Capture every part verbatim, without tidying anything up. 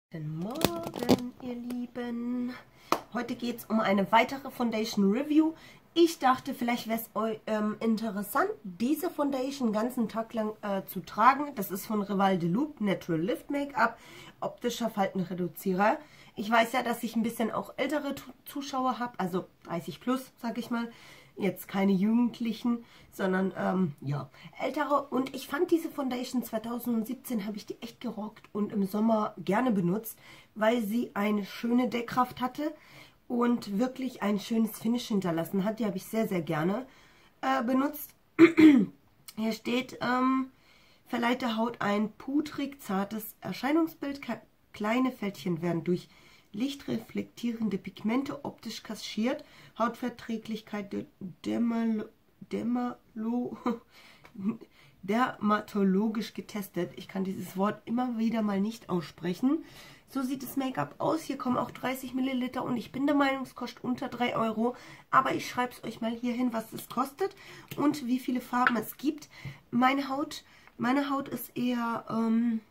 Guten Morgen, ihr Lieben. Heute geht es um eine weitere Foundation Review. Ich dachte, vielleicht wäre es euch ähm, interessant, diese Foundation den ganzen Tag lang äh, zu tragen. Das ist von Rival de Loop Natural Lift Make-up, optischer Faltenreduzierer. Ich weiß ja, dass ich ein bisschen auch ältere Zuschauer habe, also dreißig plus, sag ich mal. Jetzt keine Jugendlichen, sondern ähm, ja, ältere. Und ich fand diese Foundation zwanzig siebzehn, habe ich die echt gerockt und im Sommer gerne benutzt, weil sie eine schöne Deckkraft hatte und wirklich ein schönes Finish hinterlassen hat. Die habe ich sehr, sehr gerne äh, benutzt. Hier steht, ähm, verleiht der Haut ein pudrig, zartes Erscheinungsbild. Kleine Fältchen werden durch lichtreflektierende Pigmente optisch kaschiert. Hautverträglichkeit dermal, dermalo, dermatologisch getestet. Ich kann dieses Wort immer wieder mal nicht aussprechen. So sieht das Make-up aus. Hier kommen auch dreißig Milliliter und ich bin der Meinung, es kostet unter drei Euro. Aber ich schreibe es euch mal hier hin, was es kostet und wie viele Farben es gibt. Meine Haut, meine Haut ist eher... Ähm,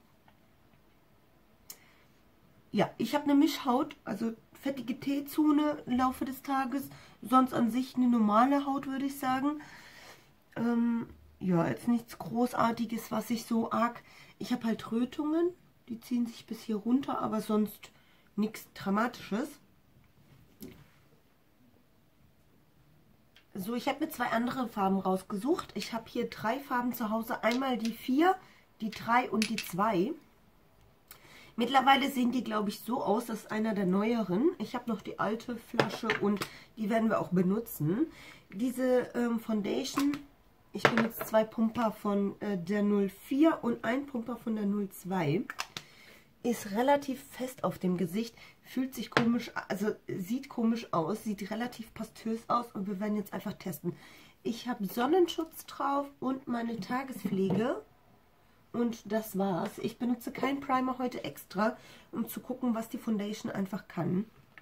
Ja, ich habe eine Mischhaut, also fettige T-Zone im Laufe des Tages. Sonst an sich eine normale Haut, würde ich sagen. Ähm, ja, jetzt nichts Großartiges, was ich so arg... Ich habe halt Rötungen, die ziehen sich bis hier runter, aber sonst nichts Dramatisches. So, ich habe mir zwei andere Farben rausgesucht. Ich habe hier drei Farben zu Hause. Einmal die vier, die drei und die zwei. Mittlerweile sehen die, glaube ich, so aus, das ist einer der neueren. Ich habe noch die alte Flasche und die werden wir auch benutzen. Diese ähm, Foundation, ich benutze zwei Pumper von äh, der null vier und ein Pumper von der null zwei. Ist relativ fest auf dem Gesicht, fühlt sich komisch, also sieht komisch aus, sieht relativ pastös aus und wir werden jetzt einfach testen. Ich habe Sonnenschutz drauf und meine Tagespflege. Und das war's. Ich benutze keinen Primer heute extra, um zu gucken, was die Foundation einfach kann.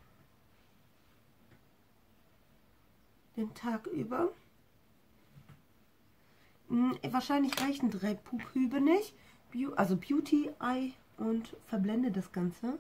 Den Tag über. Hm, wahrscheinlich reichen drei Puphübe nicht. Also Beauty Eye und verblende das Ganze.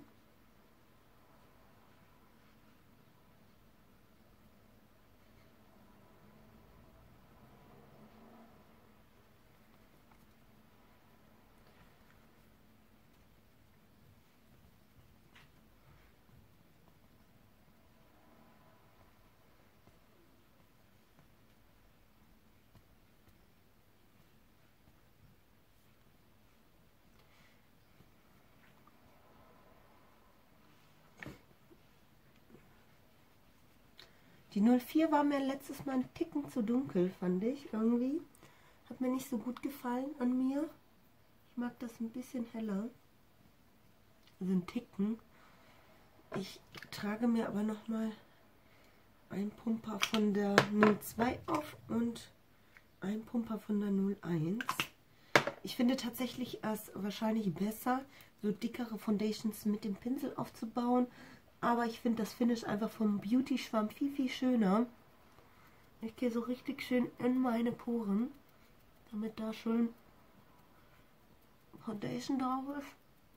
Die null vier war mir letztes Mal ein Ticken zu dunkel, fand ich irgendwie. Hat mir nicht so gut gefallen an mir. Ich mag das ein bisschen heller. Also ein Ticken. Ich trage mir aber nochmal einen Pumper von der null zwei auf und einen Pumper von der null eins. Ich finde tatsächlich es wahrscheinlich besser, so dickere Foundations mit dem Pinsel aufzubauen. Aber ich finde das Finish einfach vom Beauty-Schwamm viel, viel schöner. Ich gehe so richtig schön in meine Poren, damit da schön Foundation drauf ist.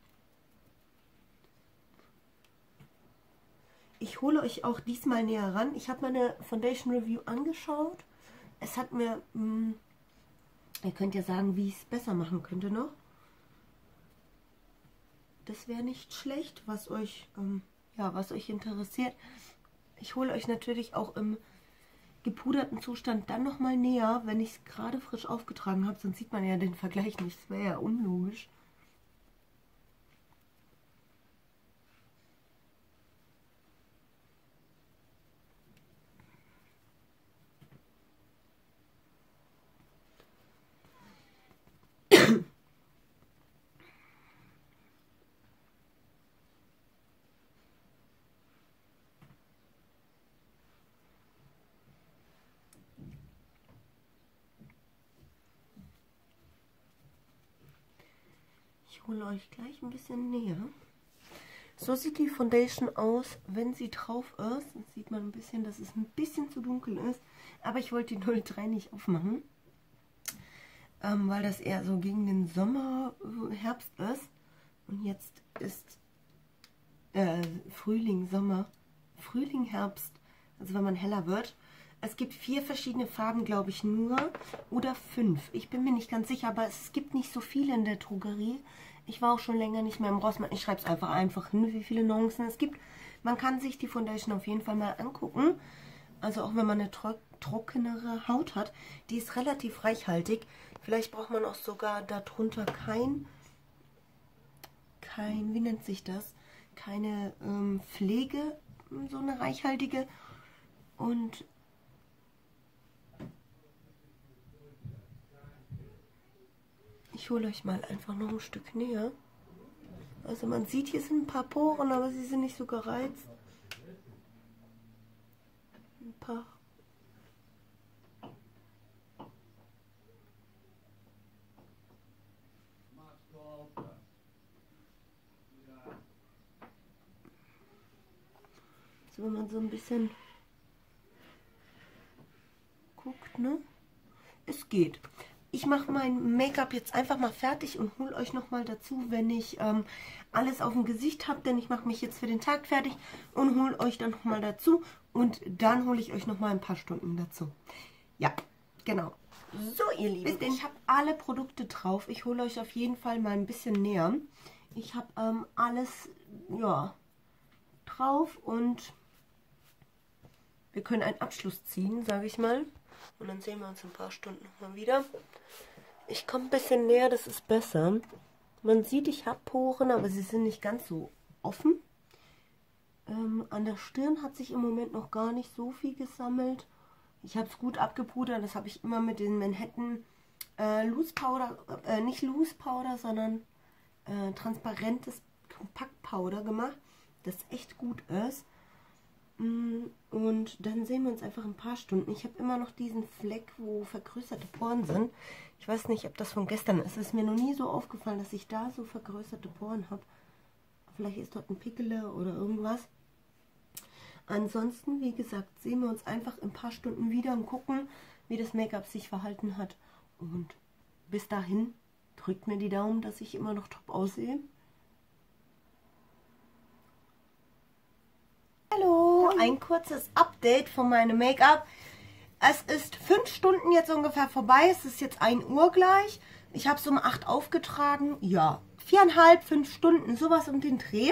Ich hole euch auch diesmal näher ran. Ich habe meine Foundation Review angeschaut. Es hat mir... Mh, ihr könnt ja sagen, wie ich es besser machen könnte noch. Das wäre nicht schlecht, was euch... Ähm, Ja, was euch interessiert. Ich hole euch natürlich auch im gepuderten Zustand dann nochmal näher, wenn ich es gerade frisch aufgetragen habe. Sonst sieht man ja den Vergleich nicht. Das wäre ja unlogisch. Ich hole euch gleich ein bisschen näher. So sieht die Foundation aus, wenn sie drauf ist. Jetzt sieht man ein bisschen, dass es ein bisschen zu dunkel ist. Aber ich wollte die null drei nicht aufmachen, ähm, weil das eher so gegen den Sommer, Herbst ist. Und jetzt ist äh, Frühling, Sommer, Frühling, Herbst, also wenn man heller wird. Es gibt vier verschiedene Farben, glaube ich, nur, oder fünf. Ich bin mir nicht ganz sicher, aber es gibt nicht so viele in der Drogerie. Ich war auch schon länger nicht mehr im Rossmann. Ich schreibe es einfach einfach hin, wie viele Nuancen es gibt. Man kann sich die Foundation auf jeden Fall mal angucken. Also auch wenn man eine tro trockenere Haut hat. Die ist relativ reichhaltig. Vielleicht braucht man auch sogar darunter kein, kein, wie nennt sich das? Keine ähm, Pflege, so eine reichhaltige. Und ich hole euch mal einfach noch ein Stück näher. Also man sieht, hier sind ein paar Poren, aber sie sind nicht so gereizt. Ein paar. So, wenn man so ein bisschen guckt, ne? Es geht. Ich mache mein Make-up jetzt einfach mal fertig und hole euch nochmal dazu, wenn ich ähm, alles auf dem Gesicht habe, denn ich mache mich jetzt für den Tag fertig und hole euch dann nochmal dazu und dann hole ich euch nochmal ein paar Stunden dazu. Ja, genau. So, ihr Lieben, ich habe alle Produkte drauf. Ich hole euch auf jeden Fall mal ein bisschen näher. Ich habe ähm, alles, ja, drauf und wir können einen Abschluss ziehen, sage ich mal. Und dann sehen wir uns in ein paar Stunden nochmal wieder. Ich komme ein bisschen näher, das ist besser. Man sieht, ich habe Poren, aber sie sind nicht ganz so offen. Ähm, an der Stirn hat sich im Moment noch gar nicht so viel gesammelt. Ich habe es gut abgepudert. Das habe ich immer mit den Manhattan äh, Loose Powder, äh, nicht Loose Powder, sondern äh, transparentes Kompaktpowder gemacht, das echt gut ist. Und dann sehen wir uns einfach ein paar Stunden. Ich habe immer noch diesen Fleck, wo vergrößerte Poren sind. Ich weiß nicht, ob das von gestern ist. Es ist mir noch nie so aufgefallen, dass ich da so vergrößerte Poren habe. Vielleicht ist dort ein Pickel oder irgendwas. Ansonsten, wie gesagt, sehen wir uns einfach in ein paar Stunden wieder und gucken, wie das Make-up sich verhalten hat. Und bis dahin drückt mir die Daumen, dass ich immer noch top aussehe. Hallo, ein kurzes Update von meinem Make-up. Es ist fünf Stunden jetzt ungefähr vorbei. Es ist jetzt ein Uhr gleich. Ich habe es um acht aufgetragen. Ja, viereinhalb, fünf Stunden, sowas um den Dreh.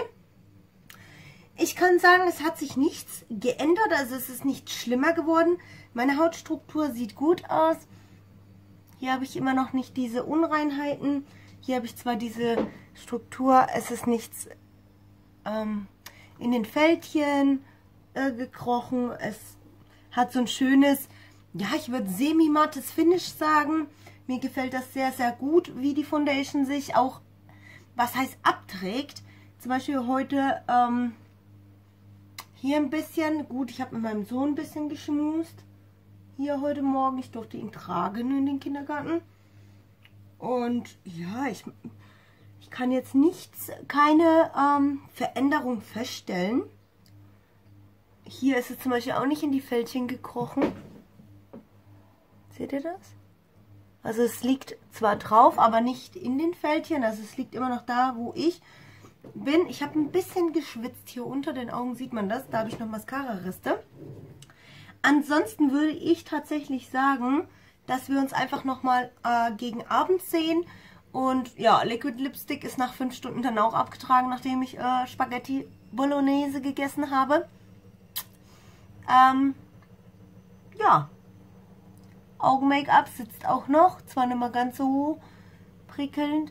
Ich kann sagen, es hat sich nichts geändert. Also es ist nicht schlimmer geworden. Meine Hautstruktur sieht gut aus. Hier habe ich immer noch nicht diese Unreinheiten. Hier habe ich zwar diese Struktur. Es ist nichts ähm, in den Fältchen äh, gekrochen. Es hat so ein schönes, ja, ich würde semi-mattes Finish sagen. Mir gefällt das sehr, sehr gut, wie die Foundation sich auch, was heißt, abträgt. Zum Beispiel heute ähm, hier ein bisschen, gut, ich habe mit meinem Sohn ein bisschen geschmust. Hier heute Morgen, ich durfte ihn tragen in den Kindergarten. Und ja, ich... Ich kann jetzt nichts, keine ähm, Veränderung feststellen. Hier ist es zum Beispiel auch nicht in die Fältchen gekrochen. Seht ihr das? Also es liegt zwar drauf, aber nicht in den Fältchen. Also es liegt immer noch da, wo ich bin. Ich habe ein bisschen geschwitzt. Hier unter den Augen sieht man das. Da habe ich noch Mascara-Reste. Ansonsten würde ich tatsächlich sagen, dass wir uns einfach nochmal äh, gegen Abend sehen. Und ja, Liquid Lipstick ist nach fünf Stunden dann auch abgetragen, nachdem ich äh, Spaghetti Bolognese gegessen habe. Ähm, ja, Augen-Make-up sitzt auch noch, zwar nicht mehr ganz so prickelnd.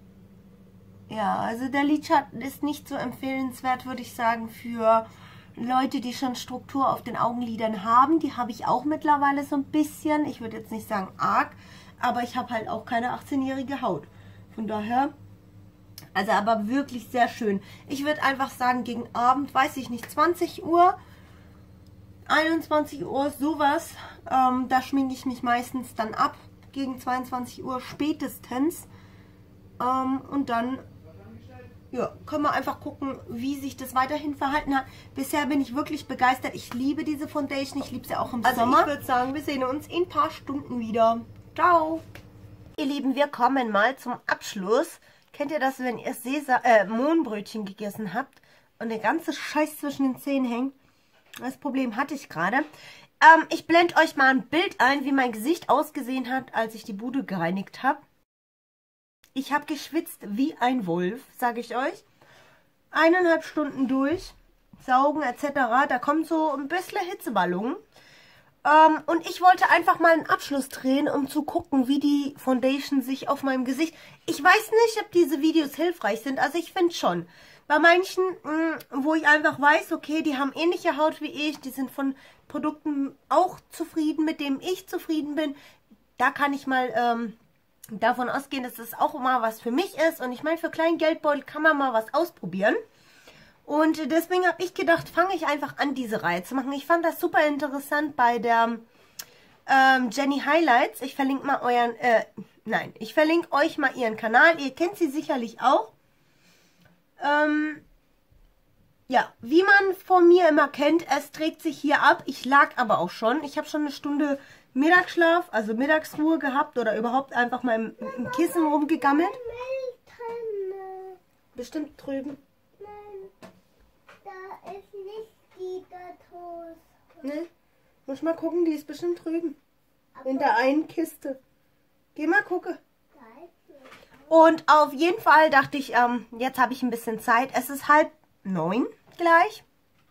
Ja, also der Lidschatten ist nicht so empfehlenswert, würde ich sagen, für Leute, die schon Struktur auf den Augenlidern haben. Die habe ich auch mittlerweile so ein bisschen, ich würde jetzt nicht sagen arg, aber ich habe halt auch keine achtzehnjährige Haut. Von daher, also aber wirklich sehr schön. Ich würde einfach sagen, gegen Abend, weiß ich nicht, zwanzig Uhr, einundzwanzig Uhr, sowas. Ähm, da schminke ich mich meistens dann ab, gegen zweiundzwanzig Uhr spätestens. Ähm, und dann, ja, können wir einfach gucken, wie sich das weiterhin verhalten hat. Bisher bin ich wirklich begeistert. Ich liebe diese Foundation, ich liebe sie auch im also Sommer. Also ich würde sagen, wir sehen uns in ein paar Stunden wieder. Ciao! Ihr Lieben, wir kommen mal zum Abschluss. Kennt ihr das, wenn ihr Sesam, äh, Mohnbrötchen gegessen habt und der ganze Scheiß zwischen den Zähnen hängt. Das Problem hatte ich gerade. Ähm, ich blende euch mal ein Bild ein, wie mein Gesicht ausgesehen hat, als ich die Bude gereinigt habe. Ich habe geschwitzt wie ein Wolf, sage ich euch. Eineinhalb Stunden durch, saugen et cetera. Da kommt so ein bisschen Hitzeballon. Ähm, und ich wollte einfach mal einen Abschluss drehen, um zu gucken, wie die Foundation sich auf meinem Gesicht... Ich weiß nicht, ob diese Videos hilfreich sind. Also ich finde schon. Bei manchen, mh, wo ich einfach weiß, okay, die haben ähnliche Haut wie ich. Die sind von Produkten auch zufrieden, mit dem ich zufrieden bin. Da kann ich mal... Ähm, davon ausgehen, dass das auch immer was für mich ist. Und ich meine, für kleinen Geldbeutel kann man mal was ausprobieren. Und deswegen habe ich gedacht, fange ich einfach an, diese Reihe zu machen. Ich fand das super interessant bei der ähm, Jenny Highlights. Ich verlinke mal euren, äh, nein, ich verlinke euch mal ihren Kanal. Ihr kennt sie sicherlich auch. Ähm, ja, wie man von mir immer kennt, es trägt sich hier ab. Ich lag aber auch schon. Ich habe schon eine Stunde Mittagsschlaf, also Mittagsruhe gehabt oder überhaupt einfach mal im, im Kissen rumgegammelt. Bestimmt drüben. Nein, da ist nicht die Dose. Ne? Muss mal gucken, die ist bestimmt drüben. In der einen Kiste. Geh mal gucken. Und auf jeden Fall dachte ich, ähm, jetzt habe ich ein bisschen Zeit. Es ist halb neun gleich.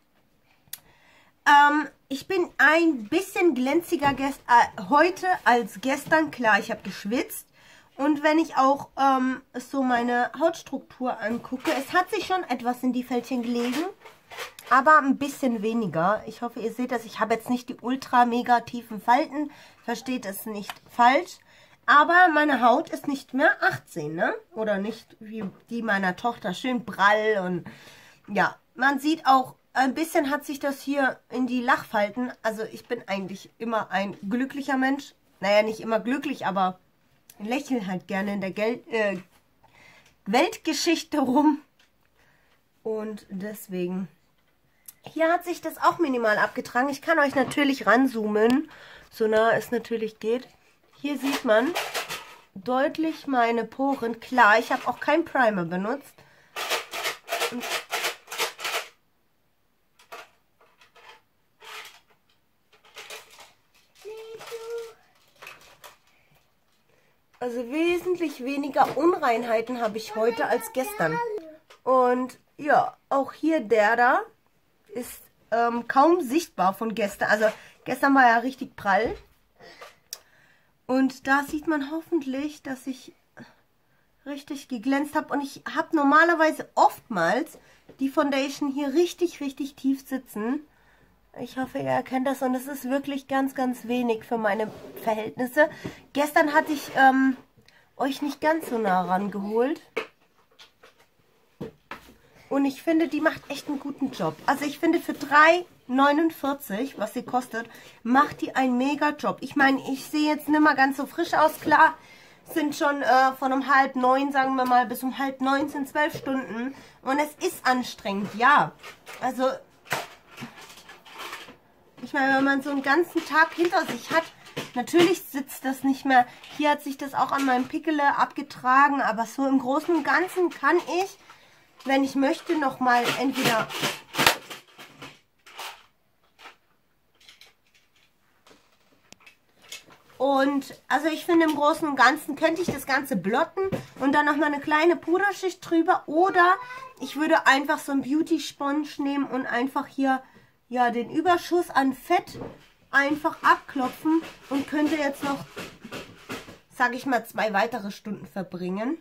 Ähm, ich bin ein bisschen glänziger gest äh, heute als gestern. Klar, ich habe geschwitzt. Und wenn ich auch ähm, so meine Hautstruktur angucke, es hat sich schon etwas in die Fältchen gelegen. Aber ein bisschen weniger. Ich hoffe, ihr seht das. Ich habe jetzt nicht die ultra mega tiefen Falten. Versteht es nicht falsch. Aber meine Haut ist nicht mehr achtzehn, ne? Oder nicht wie die meiner Tochter. Schön prall und ja, man sieht auch, ein bisschen hat sich das hier in die Lachfalten. Also ich bin eigentlich immer ein glücklicher Mensch. Naja, nicht immer glücklich, aber lächle halt gerne in der Gel äh, Weltgeschichte rum. Und deswegen, hier hat sich das auch minimal abgetragen. Ich kann euch natürlich ranzoomen, so nah es natürlich geht. Hier sieht man deutlich meine Poren. Klar, ich habe auch keinen Primer benutzt. Und also wesentlich weniger Unreinheiten habe ich heute als gestern. Und ja, auch hier der da ist ähm, kaum sichtbar von gestern. Also gestern war ja richtig prall. Und da sieht man hoffentlich, dass ich richtig geglänzt habe. Und ich habe normalerweise oftmals die Foundation hier richtig, richtig tief sitzen. Ich hoffe, ihr erkennt das. Und es ist wirklich ganz, ganz wenig für meine Verhältnisse. Gestern hatte ich ähm, euch nicht ganz so nah rangeholt. Und ich finde, die macht echt einen guten Job. Also ich finde, für drei neunundvierzig, was sie kostet, macht die einen mega Job. Ich meine, ich sehe jetzt nicht mehr ganz so frisch aus. Klar, sind schon äh, von um halb neun, sagen wir mal, bis um halb neun sind zwölf Stunden. Und es ist anstrengend, ja. Also, ich meine, wenn man so einen ganzen Tag hinter sich hat, natürlich sitzt das nicht mehr. Hier hat sich das auch an meinem Pickele abgetragen. Aber so im Großen und Ganzen kann ich, wenn ich möchte, nochmal entweder... Und also ich finde, im Großen und Ganzen könnte ich das Ganze blotten und dann nochmal eine kleine Puderschicht drüber. Oder ich würde einfach so einen Beauty Sponge nehmen und einfach hier ja den Überschuss an Fett einfach abklopfen und könnte jetzt noch, sage ich mal, zwei weitere Stunden verbringen.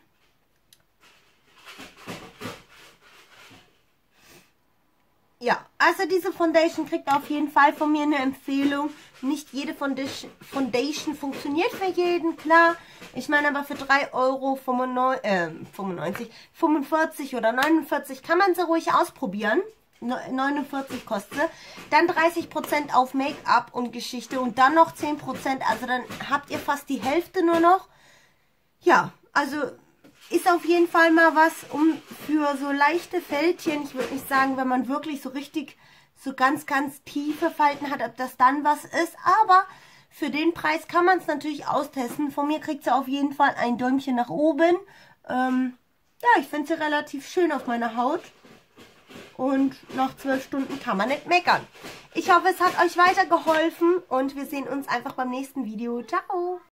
Ja, also diese Foundation kriegt auf jeden Fall von mir eine Empfehlung. Nicht jede Foundation, Foundation funktioniert für jeden, klar. Ich meine aber für drei Euro fünfundneunzig, fünfundvierzig oder neunundvierzig kann man sie ruhig ausprobieren. neunundvierzig kostet sie. Dann dreißig Prozent auf Make-up und Geschichte und dann noch zehn Prozent. Also dann habt ihr fast die Hälfte nur noch. Ja, also... ist auf jeden Fall mal was, um für so leichte Fältchen, ich würde nicht sagen, wenn man wirklich so richtig, so ganz, ganz tiefe Falten hat, ob das dann was ist. Aber für den Preis kann man es natürlich austesten. Von mir kriegt sie auf jeden Fall ein Däumchen nach oben. Ähm, ja, ich finde sie relativ schön auf meiner Haut. Und nach zwölf Stunden kann man nicht meckern. Ich hoffe, es hat euch weitergeholfen und wir sehen uns einfach beim nächsten Video. Ciao!